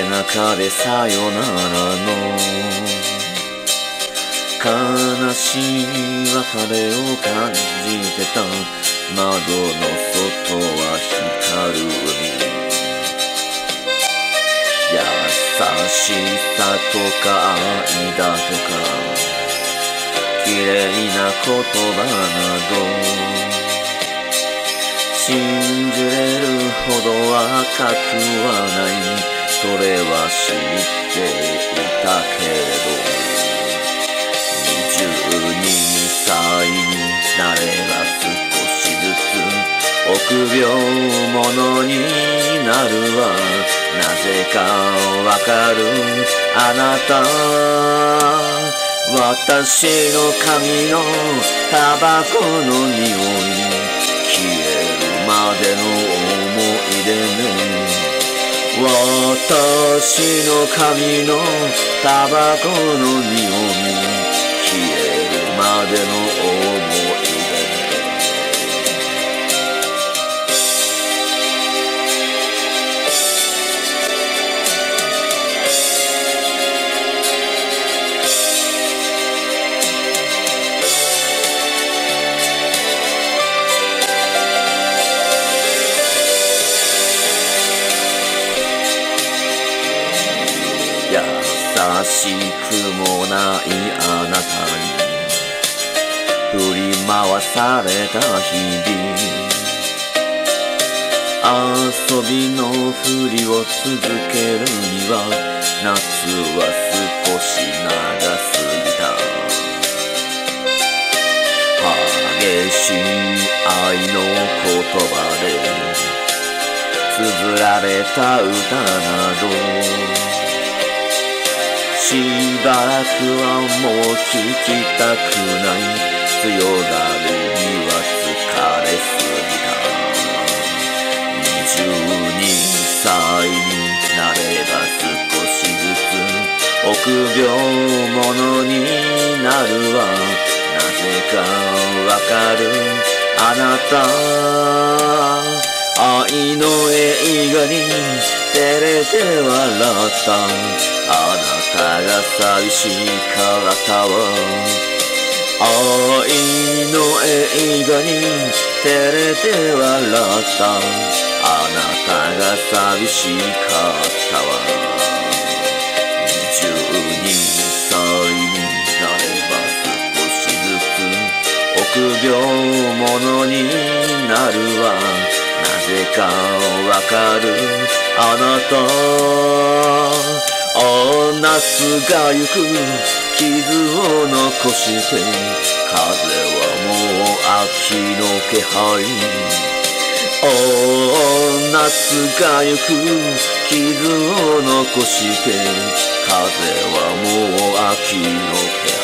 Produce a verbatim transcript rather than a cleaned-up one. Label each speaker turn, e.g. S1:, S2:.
S1: れ中でさよならの悲しい別れを感じてた。窓の外は光る海、優しさとか愛だとか綺麗な言葉など信じれるほど赤くはない、それは知っていたけれどにじゅうにさいになれば少しずつ臆病者になるわ。なぜかわかるあなた、私の髪のタバコの匂い消えるまでの思い出ね。私の髪のタバコの匂い消えるまでの思い出ね。優しくもないあなたに振り回された日々、遊びのふりを続けるには夏は少し長すぎた。激しい愛の言葉で綴られた歌などしばらくはもう聞きたくない。強がるには疲れすぎた。にじゅうにさいになれば少しずつ臆病者になるわ。なぜかわかるあなた、愛の映画に照れて笑ったあなたが寂しかったわ。愛の映画に照れて笑ったあなたが寂しかったわ。にじゅうにさいになれば少しずつ臆病者になるわ。なぜかわかるあなた、あ夏がゆく傷を残して風はもう秋の気配。あ夏がゆく傷を残して風はもう秋の気配。